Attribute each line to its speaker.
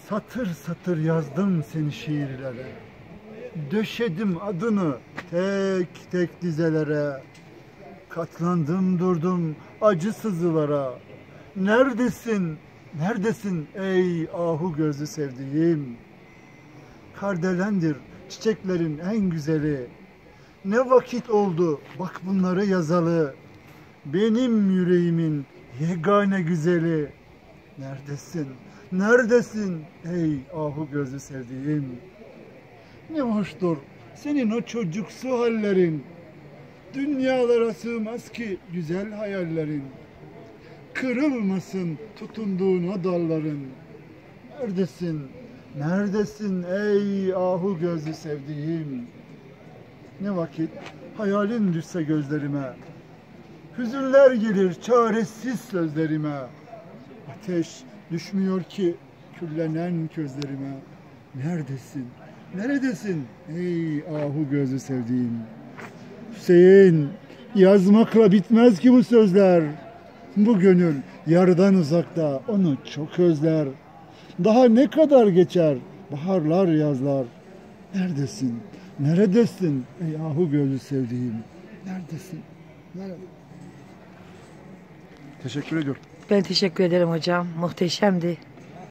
Speaker 1: Satır satır yazdım seni şiirlere. Döşedim adını tek tek dizelere. Katlandım durdum acı sızılara. Neredesin, neredesin ey ahu gözlü sevdiğim? Kardelendir çiçeklerin en güzeli. Ne vakit oldu bak bunları yazalı. Benim yüreğimin yegane güzeli. Neredesin, neredesin ey ahu gözlü sevdiğim? Ne hoştur senin o çocuksu hallerin. Dünyalara sığmaz ki güzel hayallerin. Kırılmasın tutunduğun o dalların. Neredesin, neredesin ey ahu gözlü sevdiğim? Ne vakit hayalin düşse gözlerime. Hüzünler gelir çaresiz sözlerime. Ateş düşmüyor ki küllenen közlerime. Neredesin, neredesin ey ahu gözlü sevdiğim? Hüseyin, yazmakla bitmez ki bu sözler. Bu gönül yardan uzakta onu çok özler. Daha ne kadar geçer baharlar yazlar. Neredesin, neredesin ey ahu gözlü sevdiğim? Neredesin, nerede? Teşekkür ediyorum.
Speaker 2: Ben teşekkür ederim hocam. Muhteşemdi.